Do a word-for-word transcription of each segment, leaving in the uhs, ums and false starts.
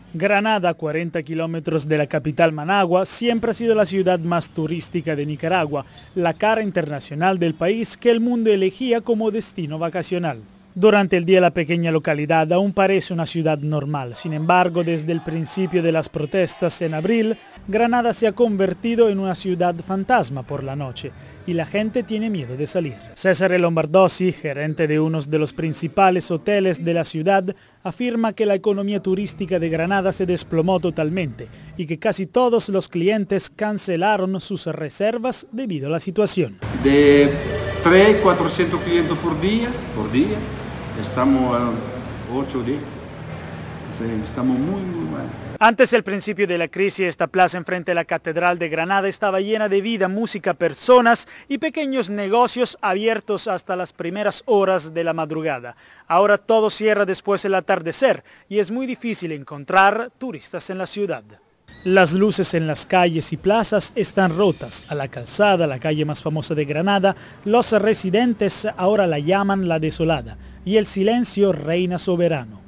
Granada, a cuarenta kilómetros de la capital Managua, siempre ha sido la ciudad más turística de Nicaragua, la cara internacional del país que el mundo elegía como destino vacacional. Durante el día la pequeña localidad aún parece una ciudad normal. Sin embargo, desde el principio de las protestas en abril, Granada se ha convertido en una ciudad fantasma por la noche y la gente tiene miedo de salir. Cesare Lombardozzi, gerente de uno de los principales hoteles de la ciudad, afirma que la economía turística de Granada se desplomó totalmente y que casi todos los clientes cancelaron sus reservas debido a la situación. De trescientos, cuatrocientos clientes por día, por día, estamos a ocho días, estamos muy, muy mal. Antes del principio de la crisis, esta plaza enfrente a la Catedral de Granada estaba llena de vida, música, personas y pequeños negocios abiertos hasta las primeras horas de la madrugada. Ahora todo cierra después del atardecer y es muy difícil encontrar turistas en la ciudad. Las luces en las calles y plazas están rotas. A la calzada, la calle más famosa de Granada, los residentes ahora la llaman la desolada y el silencio reina soberano.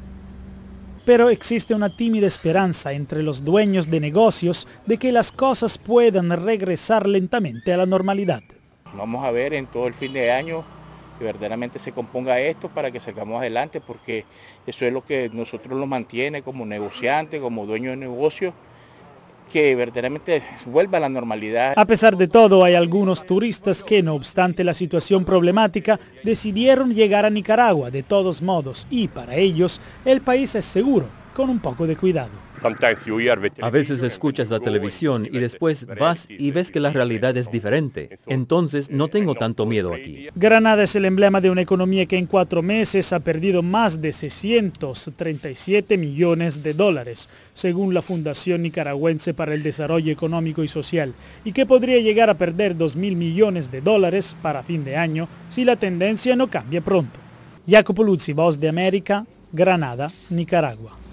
Pero existe una tímida esperanza entre los dueños de negocios de que las cosas puedan regresar lentamente a la normalidad. Vamos a ver en todo el fin de año que verdaderamente se componga esto para que salgamos adelante, porque eso es lo que nosotros nos mantiene como negociantes, como dueños de negocio, que verdaderamente vuelva a la normalidad. A pesar de todo, hay algunos turistas que, no obstante la situación problemática, decidieron llegar a Nicaragua de todos modos y para ellos el país es seguro, con un poco de cuidado. A veces escuchas la televisión y después vas y ves que la realidad es diferente. Entonces no tengo tanto miedo aquí. Granada es el emblema de una economía que en cuatro meses ha perdido más de seiscientos treinta y siete millones de dólares, según la Fundación Nicaragüense para el Desarrollo Económico y Social, y que podría llegar a perder dos mil millones de dólares para fin de año si la tendencia no cambia pronto. Jacopo Luzzi, Voz de América, Granada, Nicaragua.